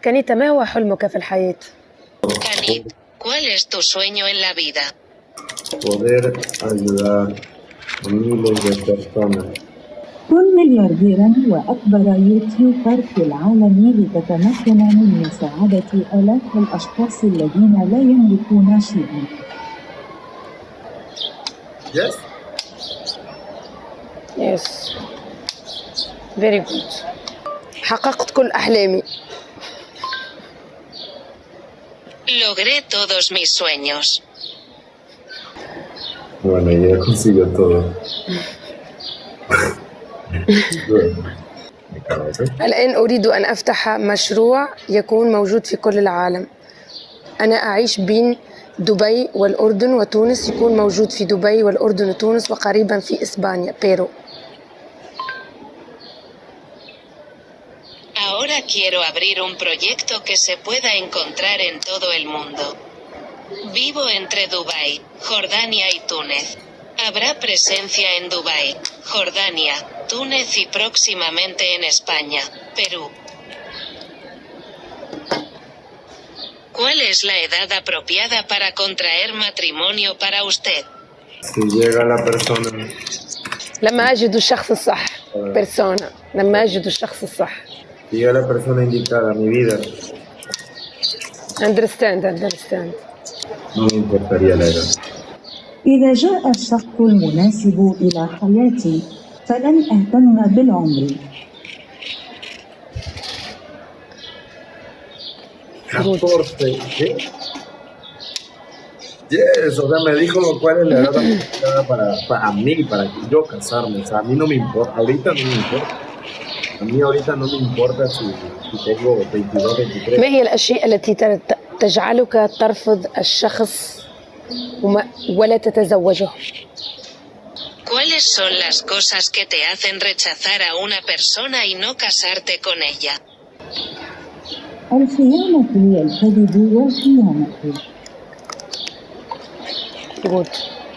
كانيتا، ما هو حلمك في الحياة؟ Canit, ¿cuál es tu sueño en la vida? poder ayudar a miles de personas. كن مليارديرا وأكبر يوتيوبر في العالم لتتمكن من مساعدة آلاف الأشخاص الذين لا يملكون شيئا. Yes. Yes. Very good. حققت كل أحلامي. Logré todos mis sueños. Bueno, ya consiguió todo. الآن أريد أن أفتح مشروع يكون موجود في كل العالم. أنا أعيش بين دبي والأردن وتونس، يكون موجود في دبي والأردن وتونس وقريبا في إسبانيا بيرو. Ahora quiero abrir un proyecto que se pueda encontrar en todo el mundo. Vivo entre Dubái, Jordania y Túnez. Habrá presencia en Dubái, Jordania, Túnez y próximamente en España, Perú. ¿Cuál es la edad apropiada para contraer matrimonio para usted? Si llega la persona. لما أجد الشخص الصح. persona. لما أجد الشخص الصح. Llega la persona indicada a mi vida. Understand. No me importaría la edad. إذا جاء الشخص المناسب إلى حياتي فلن أهتم بالعمر. 14, ¿sí? Yes, o sea, me dijo cuál es la edad apropiada para mí, para yo casarme. O sea, a mí no me importa, ahorita no me importa. A mí ahorita no me importa si tengo 22, 23. ما هي الأشياء التي تجعلك ترفض الشخص ولا تتزوجه؟ ¿Cuáles son las cosas que te hacen rechazar a una persona y no casarte con ella? الخيانة والكذب والخيانة. Good.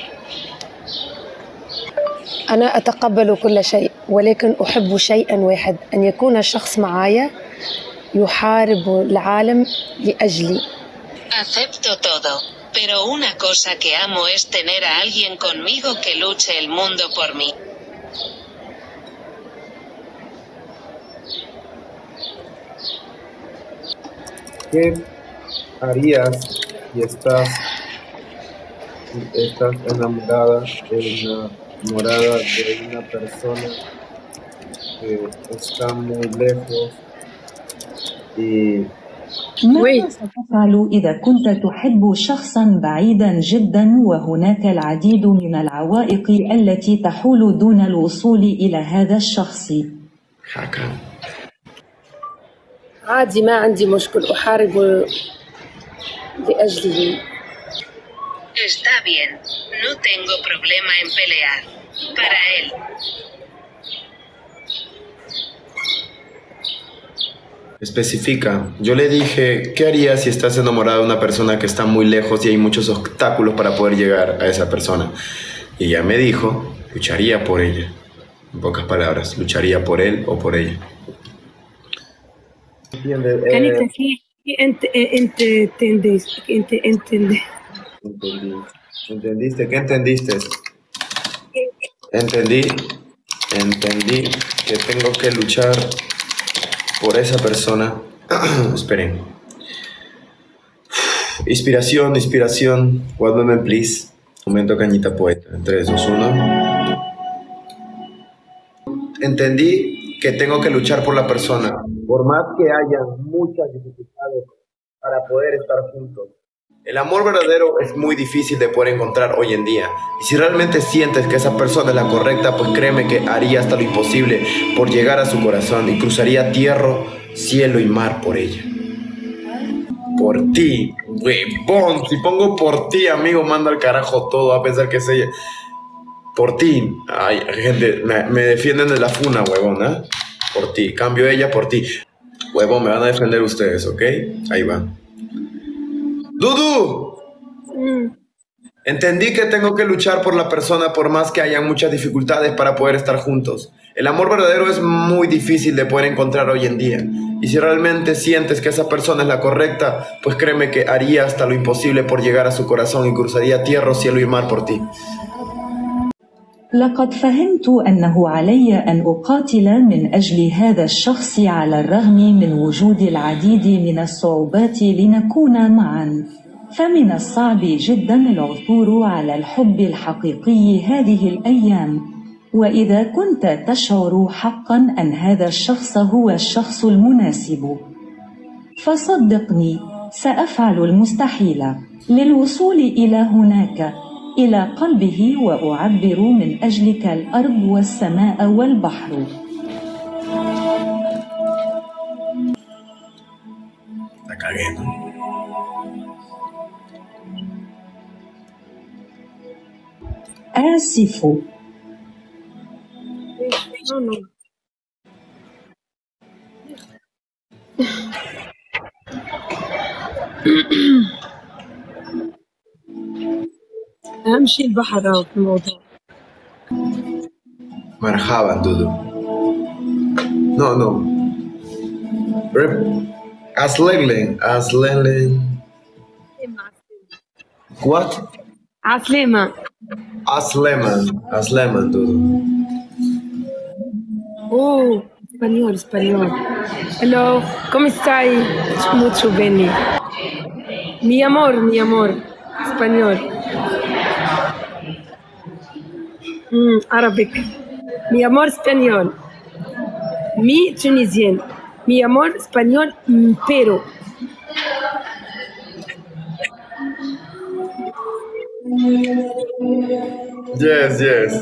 أنا أتقبل كل شيء ولكن أحب شيئا واحد، أن يكون شخص معايا يحارب العالم لأجلي. Acepto todo, pero una cosa que amo es tener a alguien conmigo que luche el mundo por mí. ¿Qué harías si estás enamorada de una persona que está muy lejos y ماذا ستفعل إذا كنت تحب شخصا بعيدا جدا وهناك العديد من العوائق التي تحول دون الوصول إلى هذا الشخص؟ عادي، ما عندي مشكل، أحارب لأجله. Está bien, no tengo problema en pelear. Para él. Especifica. Yo le dije, ¿qué harías si estás enamorada de una persona que está muy lejos y hay muchos obstáculos para poder llegar a esa persona? Y ella me dijo, lucharía por ella. En pocas palabras, lucharía por él o por ella. كانت ¿Entendiste? ¿Qué entendiste? Entendí que tengo que luchar por esa persona. Esperen. Inspiración. One moment, please. Momento cañita poeta. 3, 2, 1. Entendí que tengo que luchar por la persona, por más que haya muchas dificultades para poder estar juntos. El amor verdadero es muy difícil de poder encontrar hoy en día. Y si realmente sientes que esa persona es la correcta, pues créeme que haría hasta lo imposible por llegar a su corazón y cruzaría tierra, cielo y mar por ella. Por ti, huevón. Si pongo por ti, amigo, manda al carajo todo, a pensar que es ella. Por ti. Ay, gente, me defienden de la funa, huevón, ¿eh? Por ti. Cambio ella por ti. Huevón, me van a defender ustedes, ¿ok? Ahí va. ¡Dudu! Entendí que tengo que luchar por la persona por más que haya muchas dificultades para poder estar juntos. El amor verdadero es muy difícil de poder encontrar hoy en día. Y si realmente sientes que esa persona es la correcta, pues créeme que haría hasta lo imposible por llegar a su corazón y cruzaría tierra, cielo y mar por ti. لقد فهمت أنه علي أن أقاتل من أجل هذا الشخص على الرغم من وجود العديد من الصعوبات لنكون معا. فمن الصعب جدا العثور على الحب الحقيقي هذه الأيام. وإذا كنت تشعر حقا أن هذا الشخص هو الشخص المناسب، فصدقني سأفعل المستحيل للوصول إلى هناك، إلى قلبه، وأعبر من أجلك الأرض والسماء والبحر. آسف. أهم شيء البحر في الموضوع. مرحبا دودو. No. Asleman. What? Asleman, Dudu. Oh, español. Hello, ¿cómo estás? Mucho bene. Mi amor. Español. Arabic. Mi amor español. Mi tunisien. Mi amor español, pero. Yes.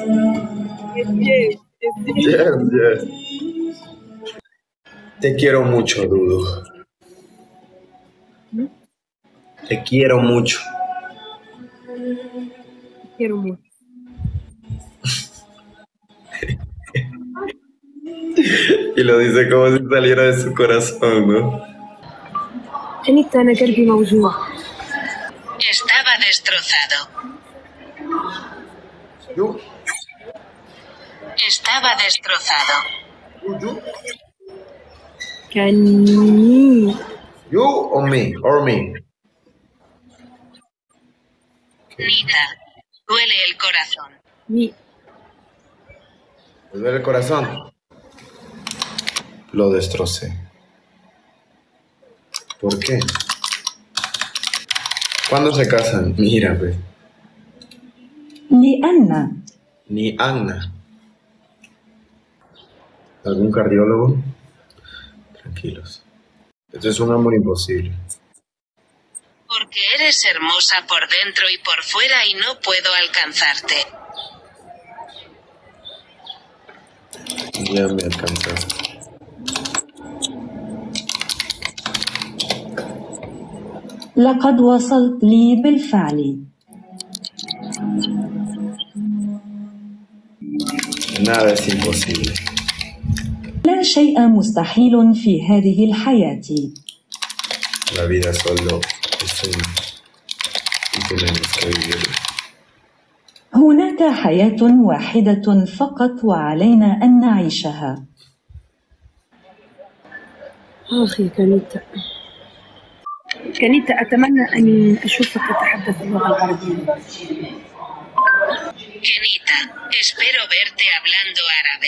Te quiero mucho, Dudu. Te quiero mucho. Y lo dice como si saliera de su corazón, ¿no? Estaba destrozado. ¿Yo? Estaba destrozado. ¿You or me? Nita, duele el corazón. ¿Me duele el corazón? Lo destrocé. ¿Por qué? ¿Cuándo se casan? Mira, pues. Ni Anna. ¿Algún cardiólogo? Tranquilos. Esto es un amor imposible. Porque eres hermosa por dentro y por fuera y no puedo alcanzarte. Ya me alcanzaste. لقد وصلت لي بالفعل. Nada es imposible. لا شيء مستحيل في هذه الحياة. La vida solo es una y tenemos que vivirla. هناك حياة واحدة فقط وعلينا أن نعيشها. أخي كانيتا أتمنى أن أشوفك تتحدث اللغة العربية. Kenita, espero verte hablando árabe.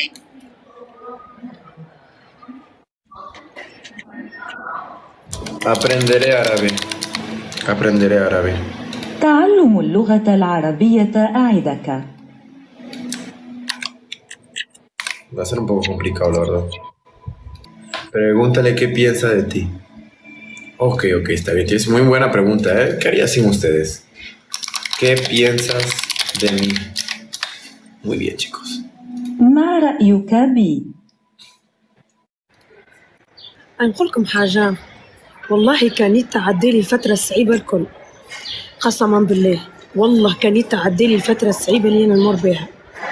Aprenderé árabe. تعلم اللغة العربية أعدك. Va a ser un poco complicado, la verdad. Pregúntale qué piensa de ti. Ok, está bien. Es muy buena pregunta, ¿eh? ¿Qué haría sin ustedes? ¿Qué piensas de mí? Muy bien, chicos. ما رأيك بي؟ أنقول لكم حاجة، والله كانت تعديلي الفترة الصعيبة الكل، قسما بالله والله كانت تعديلي الفترة الصعيبة اللي أنا نمر بها.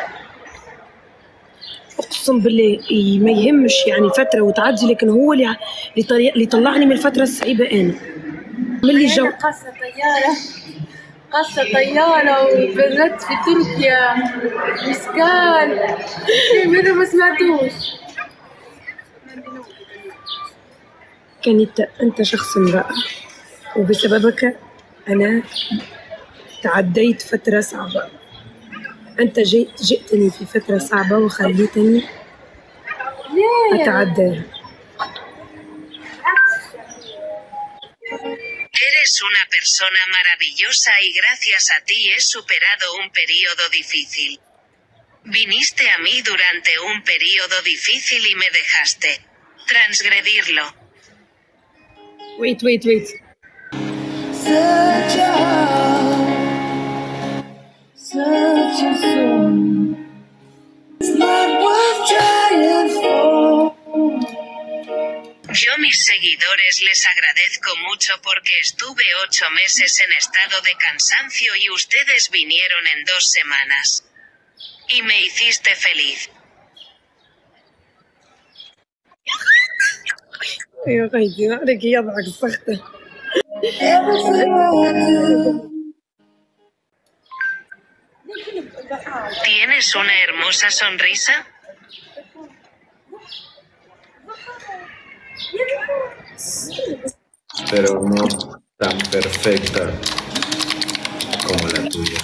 أقسم بالله ما يهمش يعني فترة وتعدي، لكن هو اللي طلعني من الفترة الصعيبة. أنا من اللي جو قاصة طيارة قصة طيارة وبنت في تركيا مسكان. ماذا ما سمعتوش؟ أنت شخص رائع، وبسببك أنا تعديت فترة صعبة. أنت جئتني في فترة صعبة وخليتني أتعداها. Eres una persona maravillosa y gracias a ti he superado un periodo difícil. Viniste a mí durante un periodo difícil y me dejaste transgredirlo. Wait. Yo mis seguidores les agradezco mucho porque estuve 8 meses en estado de cansancio y ustedes vinieron en 2 semanas. Y me hiciste feliz. يا غيدي نهارك يضحك السخطة. ¿Tienes una hermosa sonrisa? Pero no tan perfecta como la tuya.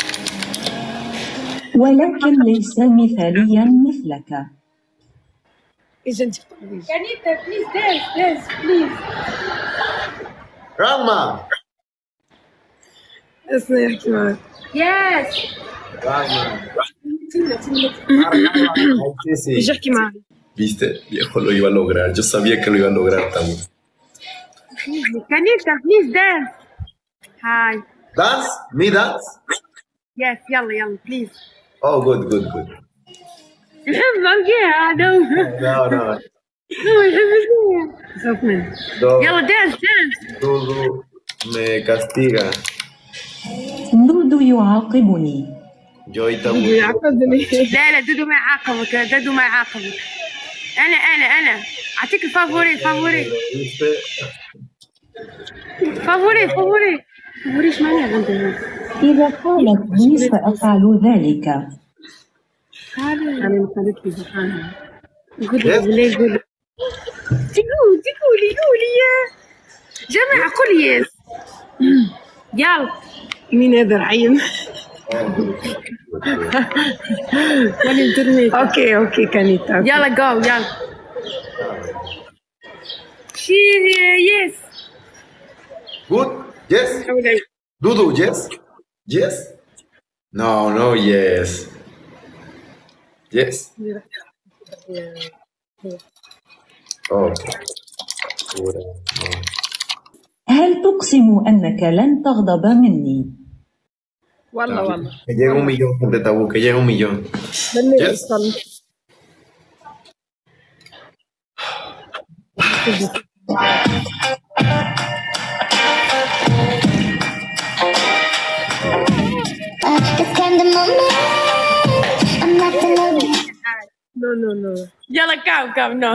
ولكن ليس مثاليا مثلك. Kanita, please dance, please. Rama! اسمع يحكي معك. Yes. Rama. ايش احكي معك؟ Viste, viejo, lo iba a lograr. Yo sabía que lo iba a lograr también. Kanita, please dance. Hi. Dance? Me dance? Yes, يلا please. Oh, good. يحبك يا No. هو يحبك خاف منه. يلا dance. Dudu me castiga. دودو يعاقبني. Yo y también. لا دودو ما يعاقبك. أنا أعطيك الفافوري. فافوري ايش معناها عندنا؟ إذا قالت لي سأفعل ذلك. أنا قالت لي سبحانها. قولي. تقولي يا جماعة قولي يس. يلا مين هذا رعيم؟ اوكي كانيتا. يلا جو. يس. Good? Yes? Dudu, yes? No, yes. Yes? Okay. هل تقسم أنك لن تغضب مني؟ والله. Que llega 1 millón, gente tabú, que llega 1 millón. Yes? No. يلا كاو no.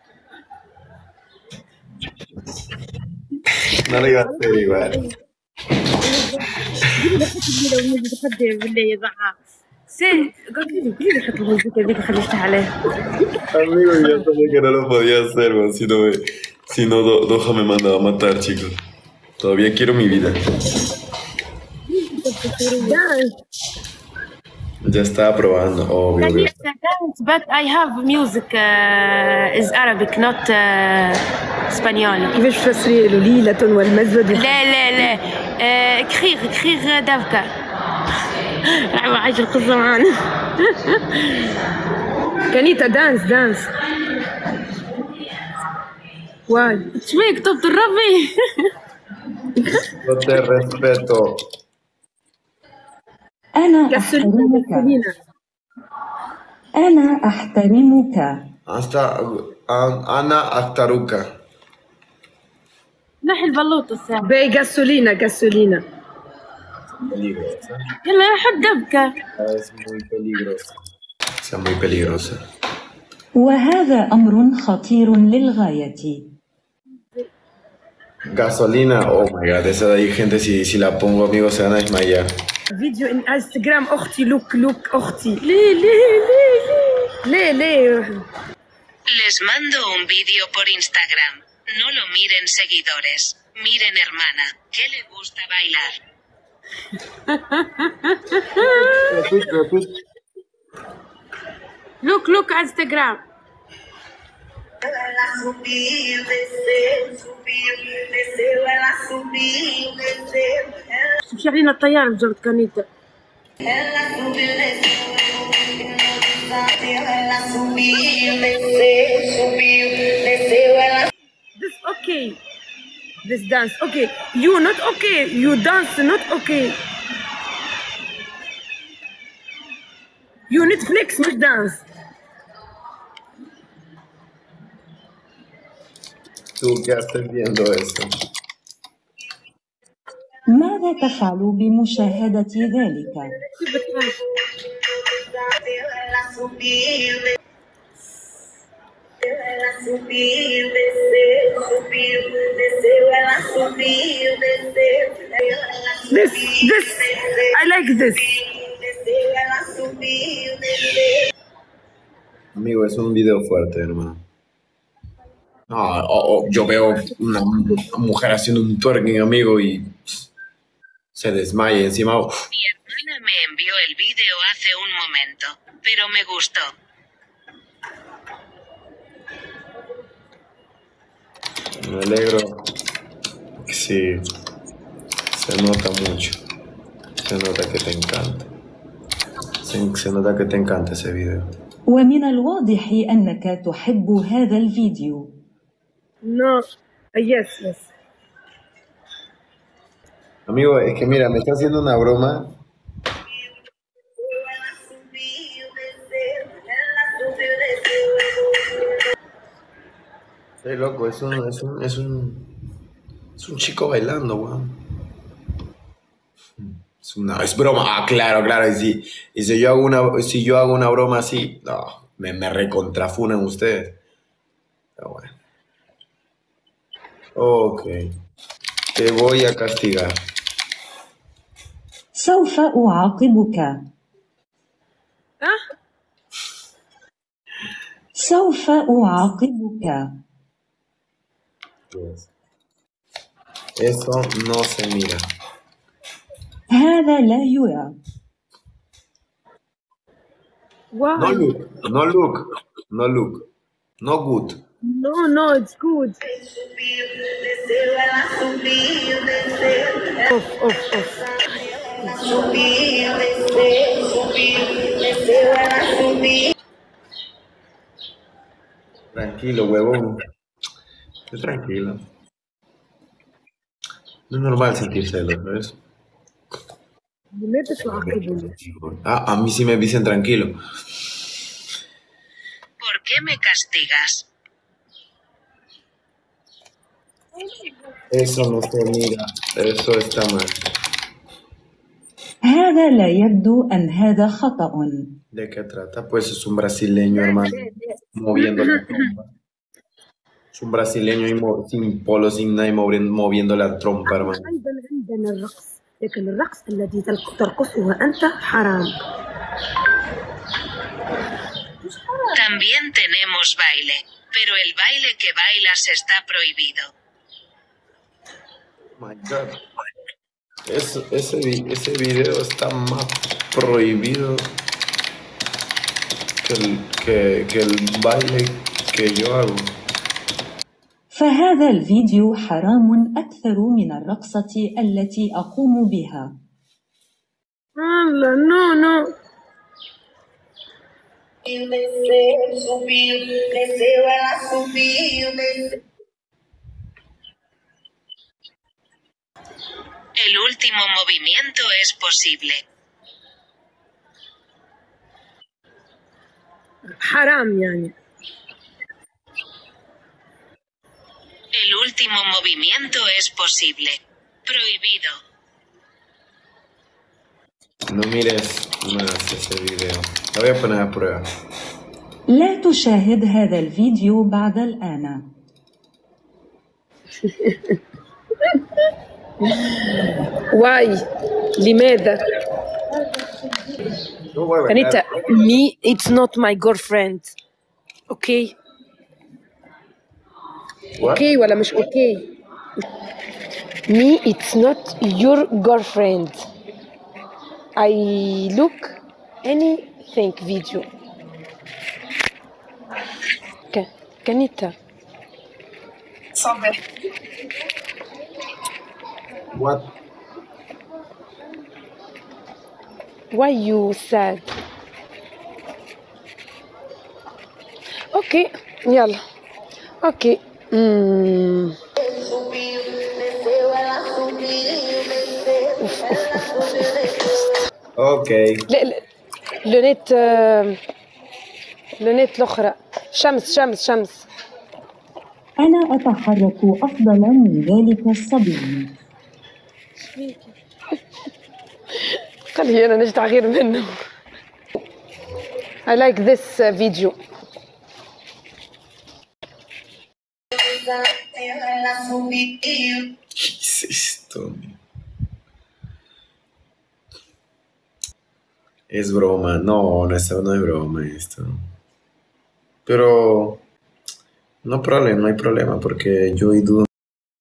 No lo iba a hacer igual. Amigo, ya sabía que no lo podía hacer, man. Si no, Doha me mandaba a matar, chicos. Todavía quiero mi vida. Ya estaba probando, obvio. But I have music is Arabic, not Spanish. كيفاش تفسري له ليلة والمزبد؟ لا كخير دافكا. راح عايش القصة معانا. كانيتا دانس. واي شبيك طبت الربي؟ No te respeto. أنا أحترمك. أنا أحترمك. نحي البلوطة الساعة. باي gasolina. Peligrosa. يلا يا حد دبكة. Es muy peligrosa. وهذا أمر خطير للغاية. Gasolina, oh my god, esa de ahí, gente, si la pongo, amigos, se van a desmayar. فيديو ان انستغرام اختي لوك اختي ليه Les mando un vídeo por Instagram. No lo miren seguidores. Miren hermana, ¿qué le gusta bailar? Repeat. لوك انستغرام Ela subiu, desceu, ela subiu, desceu. تمشي علينا الطيارة بجرد كانيتا Ela subiu, desceu, ela subiu, desceu, ela. This okay. This dance okay. You not okay. You dance not okay. You Netflix مش dance. ¿Tú qué haces viendo esto? ماذا تفعل بمشاهدة ذلك؟ Ela subiu, desceu, ela subiu, desceu. This I like this. Desceu, ela subiu, desceu. Amigo, es un video fuerte, hermano. No, yo veo una mujer haciendo un twerking, amigo, y se desmaya encima. Uf. Mi hermana me envió el vídeo hace un momento, pero me gustó. Me alegro. Sí, se nota mucho. Se nota que te encanta. Se nota que te encanta ese video. ومن الواضح أنك تحب هذا الفيديو. No. Yes. Amigo, es que mira, me está haciendo una broma. Ela subiu, desceu. Hey, loco, es un chico bailando, weón. Es broma. Ah, claro. Y si yo hago una broma así, no, me recontrafunan ustedes. Pero bueno. Ok. Te voy a castigar. سوف أعاقبك. سوف أعاقبك. Yes. Eso no se mira. هذا لا يرى. Why? No look. No good. No, it's good. Subiu, desceu, ela subiu, desceu. Off. Subiu, desceu, ela subiu. Tranquilo, huevón. Estoy tranquilo. No es normal sentir celos, ¿ves? لماذا تعاقبني؟ A mí sí me dicen tranquilo. ¿Por qué me castigas? Eso no se mira. Eso está mal. هذا لا يبدو أن هذا خطأ. ¿De qué trata? Pues es un brasileño, hermano, moviendo la trompa. Es un brasileño sin polo, sin nada, y moviendo la trompa, hermano. عندنا الرقص لكن الرقص الذي ترقصه أنت حرام. También tenemos baile, pero el baile que bailas está prohibido. My God. Ese video está más prohibido que el baile que yo hago. فهذا الفيديو حرام أكثر من الرقصة التي أقوم بها. لا no. Desceu, ela subiu, desceu. El último movimiento es posible. حرام يعني. El último movimiento es posible. Prohibido. No mires más ese video. Lo voy a poner a prueba. لا تشاهد هذا الفيديو بعد الآن. Why? لماذا؟ No voy a bailar. Anita, me, it's not my girlfriend. Okay? What? Okay ولا مش okay? Me, it's not your girlfriend. I look anything video. Kanita, What? why you sad? Okay, يلا. Okay. Subiu, desceu, ela subiu, desceu, ela subiu, desceu. Okay. لا لا لونيت الأخرى. شمس. أنا أتحرك أفضل من ذلك الصبي. قال لي أنا نجد غير منه. I like this video. Ela subiu. ¿Qué es esto? Es broma. No, no es broma esto. Pero no hay problema porque yo y Dudo.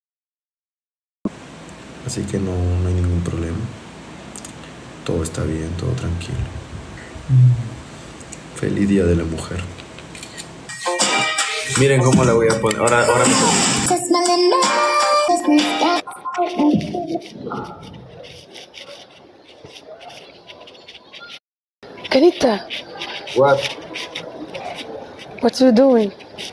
Así que no hay ningún problema. Todo está bien, todo tranquilo. Feliz Día de la Mujer. Miren cómo la voy a poner. Ahora Kanita, What? what you doing?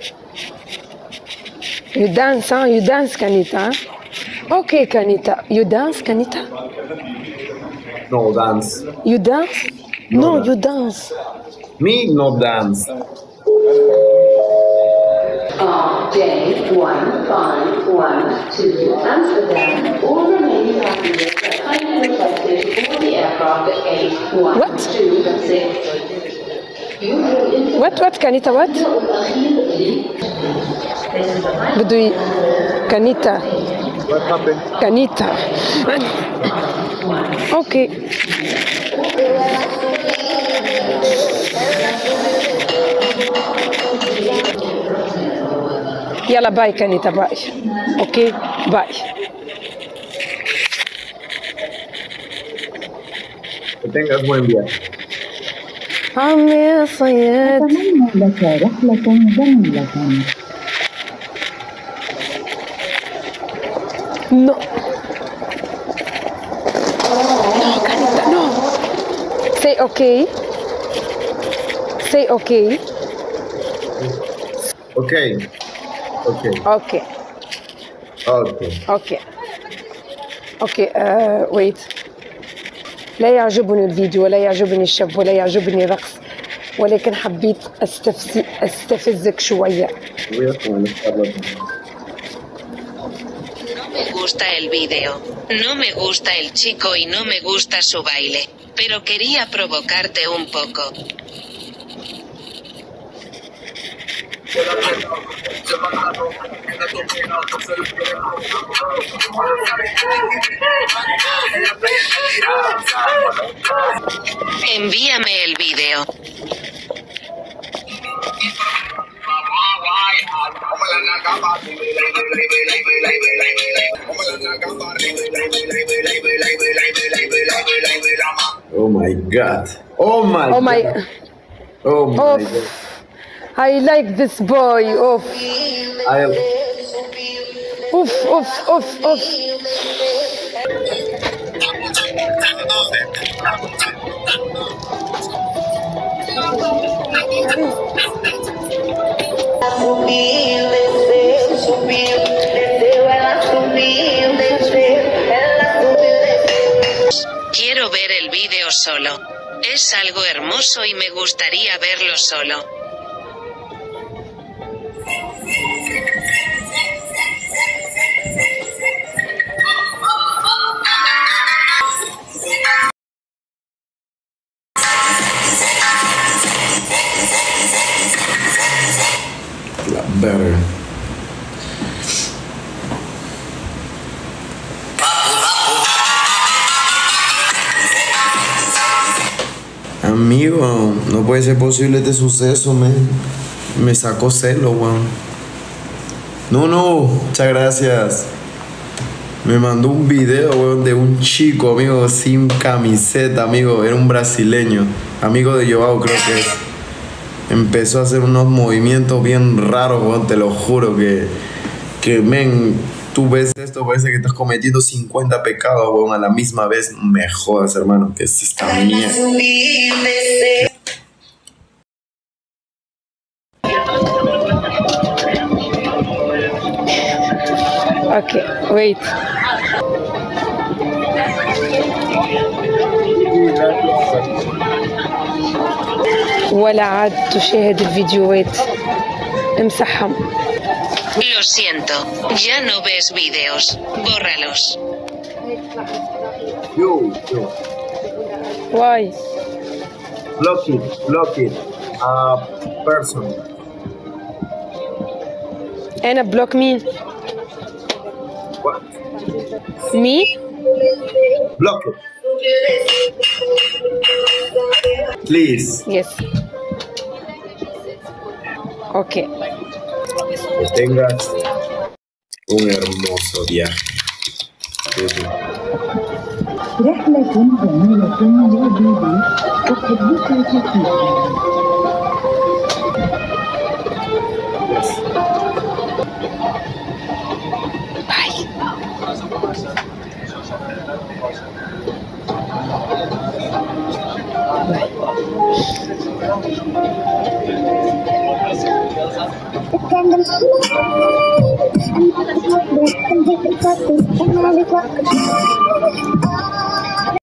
You dance, huh? You dance, Kanita. Huh? Okay, Kanita. You dance, Kanita? No dance. You dance? No, No, no. you dance. Me no dance. J1512 Amsterdam, all remaining passengers are kindly requested to board the aircraft at gate 126. What, Kanita, what? بده Kanita. What happened? Kanita. Okay. يلا باي كانيتا باي. اوكي باي. Que tengas buen viaje. عمي صياد. أتمنى لك رحلة جميلة. No. No, Kanita, no. Say okay. Say okay. Okay. Okay. Okay. Okay. اوكي ويت. لا يعجبني الفيديو ولا يعجبني الشاب ولا يعجبني الرقص، ولكن حبيت استفزك شوية. Voy a conectarlo. No me gusta el vídeo. No me gusta el chico y no me gusta su baile. Pero quería provocarte un poco. Envíame el vídeo. Oh my God. Oh my Oh my. God. Oh my Oh. God. I like this boy. Oof. Oof. Subiu, desceu, ela subiu, desceu, ela subiu, desceu. Quiero ver el vídeo solo. Es algo hermoso y me gustaría verlo solo. La verga. Amigo, no puede ser posible este suceso, man. Me sacó celo, weón. No, muchas gracias. Me mandó un video, weón, de un chico, amigo, sin camiseta, amigo. Era un brasileño, amigo de Joao, creo que es. Empezó a hacer unos movimientos bien raros, weón, te lo juro que, men, tú ves esto, parece que estás cometiendo 50 pecados, weón, a la misma vez. Me jodas, hermano, que es esta mierda. Okay, wait. ولا عاد تشاهد الفيديوهات امسحهم. Lo siento, ya no ves vídeos. Bórralos. Yo. Why? Block it. Person. أنا بلوك مين؟ What? مي؟ Block it. Please. Yes. Okay. Que tengas un hermoso viaje. رحلة جميلة يا بيبي، أحبك كثيرا. Bye.